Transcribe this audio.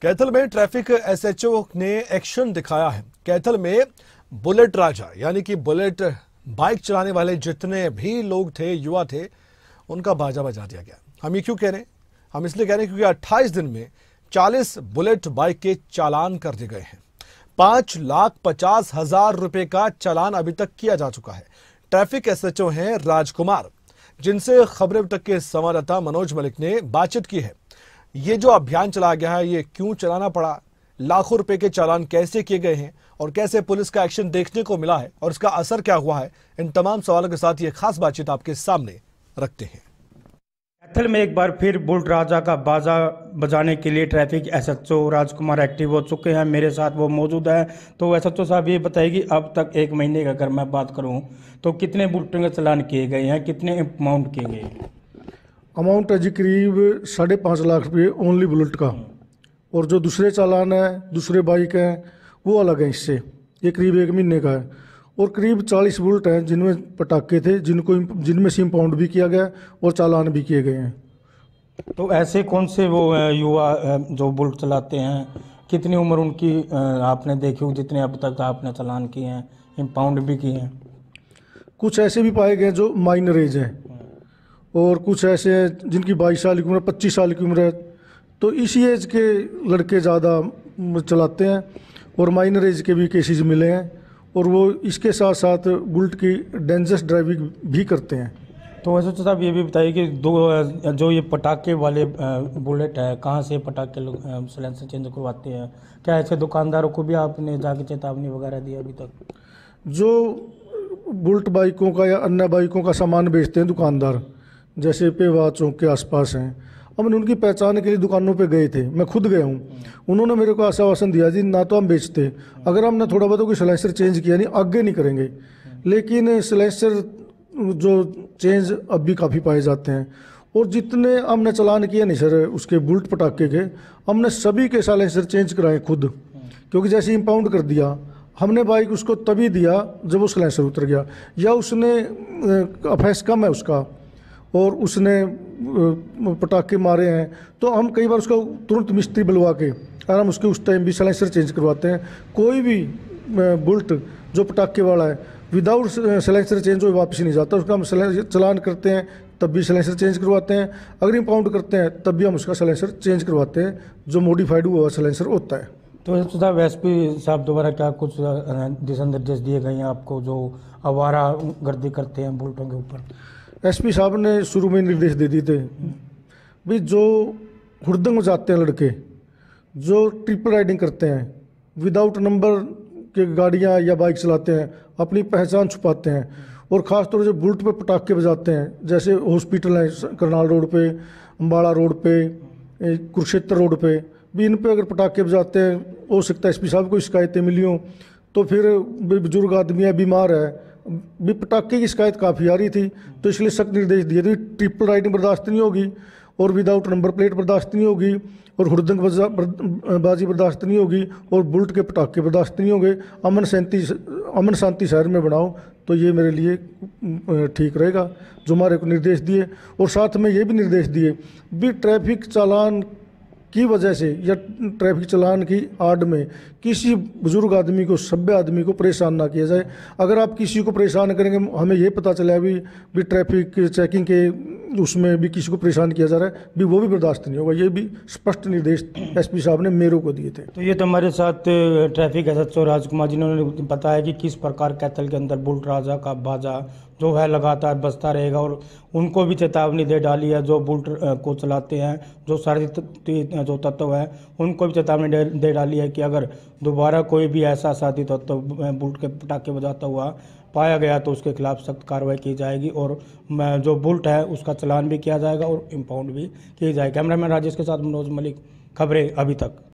कैथल में traffic SHO ने action दिखाया है। कैथल में बुलेट राजा यानी कि बुलेट बाइक चलाने वाले जितने भी लोग थे, युवा थे, उनका बाजा बजा दिया गया। हम ये क्यों कह रहे हैं? हम इसलिए कह रहे हैं क्योंकि 28 दिन में 40 बुलेट बाइक के चालान कर दिए गए हैं। 5,50,000 रुपए का चालान अभी तक किया जा चुका है। ट्रैफिक एसएचओ हैं राजकुमार, जिनसे खबरें अब तक के संवाददाता मनोज मलिक ने बातचीत की है। ये जो अभियान चलाया गया है, ये क्यों चलाना पड़ा, लाखों रुपए के चालान कैसे किए गए हैं और कैसे पुलिस का एक्शन देखने को मिला है और इसका असर क्या हुआ है, इन तमाम सवालों के साथ ये खास बातचीत आपके सामने रखते हैं। कैथल में एक बार फिर बुलेट राजा का बाजा बजाने के लिए ट्रैफिक एसएचओ राजकुमार एक्टिव हो चुके हैं। मेरे साथ वो मौजूद है। तो एसएचओ साहब ये बताइए कि अब तक एक महीने का अगर मैं बात करूं तो कितने बुलेटों के चालान किए गए हैं, कितने अमाउंट किए गए? अमाउंट है जी करीब 5.5 लाख रुपये ओनली बुलेट का, और जो दूसरे चालान है, दूसरे बाइक हैं, वो अलग हैं इससे। ये करीब 1 महीने का है, और करीब 40 बुलेट हैं जिनमें पटाखे थे, जिनमें से इम्पाउंड भी किया गया और चालान भी किए गए हैं। तो ऐसे कौन से वो युवा जो बुलेट चलाते हैं, कितनी उम्र उनकी आपने देखी हो, जितने अब तक आपने चालान किए हैं, इम्पाउंड भी किए हैं? कुछ ऐसे भी पाए गए जो माइनर एज हैं, और कुछ ऐसे हैं जिनकी 22 साल की उम्र, 25 साल की उम्र है। तो इसी एज के लड़के ज़्यादा चलाते हैं, और माइनर एज के भी केसेस मिले हैं, और वो इसके साथ साथ बुलेट की डेंजरस ड्राइविंग भी करते हैं। तो वैसे तो साहब ये भी बताइए कि जो ये पटाखे वाले बुलेट है, कहाँ से पटाखे लोग साइलेंसर चेंज करवाते हैं? क्या ऐसे दुकानदारों को भी आपने जाके चेतावनी वगैरह दी अभी तक? जो बुलेट बाइकों का या अन्य बाइकों का सामान बेचते हैं दुकानदार, जैसे पेवा चौक के आसपास हैं, हमने उनकी पहचान के लिए दुकानों पे गए थे। मैं खुद गया हूँ। उन्होंने मेरे को आश्वासन दिया जी ना तो हम बेचते, अगर हमने थोड़ा बहुत कोई साइलेंसर चेंज किया नहीं, आगे नहीं करेंगे। लेकिन साइलेंसर जो चेंज अब भी काफ़ी पाए जाते हैं, और जितने हमने चालान किए नहीं सर उसके बुलेट पटाखे के, हमने सभी के साइलेंसर चेंज कराए खुद। क्योंकि जैसे इम्पाउंड कर दिया हमने बाइक, उसको तभी दिया जब वो साइलेंसर उतर गया, या उसने अफेस कम है उसका और उसने पटाखे मारे हैं, तो हम कई बार उसका तुरंत मिस्त्री बुलवा के और हम उसके उस टाइम भी साइलेंसर चेंज करवाते हैं। कोई भी बुलेट जो पटाखे वाला है विदाउट साइलेंसर चेंज हो वापस नहीं जाता, उसका हम चालान करते हैं तब भी साइलेंसर चेंज करवाते हैं, अगर इम्पाउंड करते हैं तब भी हम उसका साइलेंसर चेंज करवाते हैं, जो मॉडिफाइड हुआ साइलेंसर होता है। तो साहब एसपी साहब दोबारा क्या कुछ दिशा निर्देश दिए गए हैं आपको जो आवारा गर्दी करते हैं बुलेटों के ऊपर? एसपी साहब ने शुरू में निर्देश दे दिए थे भी जो हुड़दंग जाते हैं लड़के, जो ट्रिपल राइडिंग करते हैं, विदाउट नंबर के गाड़ियां या बाइक चलाते हैं, अपनी पहचान छुपाते हैं, और ख़ास तौर से बुलेट पे पटाखे बजाते हैं, जैसे हॉस्पिटल है करनाल रोड पे, अम्बाड़ा रोड पे, कुरुक्षेत्र रोड पे भी, इन पे अगर पटाखे बजाते हैं, हो सकता है एसपी साहब को शिकायतें मिली हों। तो फिर बुजुर्ग आदमी है, बीमार है, भी पटाखे की शिकायत काफ़ी आ रही थी, तो इसलिए सख्त निर्देश दिए थे ट्रिपल राइडिंग बर्दाश्त नहीं होगी, और विदाउट नंबर प्लेट बर्दाश्त नहीं होगी, और हुड़दंग बाजी बर्दाश्त नहीं होगी, और बुलेट के पटाखे बर्दाश्त नहीं होंगे। अमन शांति शहर में बनाओ, तो ये मेरे लिए ठीक रहेगा जो हमारे को निर्देश दिए। और साथ में ये भी निर्देश दिए भी ट्रैफिक चालान की वजह से या ट्रैफिक चालान की आड़ में किसी बुजुर्ग आदमी को, सभ्य आदमी को परेशान ना किया जाए। अगर आप किसी को परेशान करेंगे, हमें ये पता चला भी ट्रैफिक चेकिंग के उसमें भी किसी को परेशान किया जा रहा है, भी वो भी बर्दाश्त नहीं होगा। ये भी स्पष्ट निर्देश एसपी साहब ने मेरे को दिए थे। तो ये तो हमारे साथ ट्रैफिक एसएचओ राजकुमार जिन्होंने बताया कि किस प्रकार कैथल के अंदर बुलेट राजा का बाजा जो है लगातार बजता रहेगा, और उनको भी चेतावनी दे डाली है जो बुलेट को चलाते हैं, जो साथी जो तत्व है उनको भी चेतावनी दे डाली है कि अगर दोबारा कोई भी ऐसा साथी तत्व बुलेट के पटाखे बजाता हुआ पाया गया तो उसके खिलाफ सख्त कार्रवाई की जाएगी, और जो बुलेट है उसका चालान भी किया जाएगा और इम्पाउंड भी किया जाएगा। कैमरामैन राजेश के साथ मनोज मलिक, खबरें अभी तक।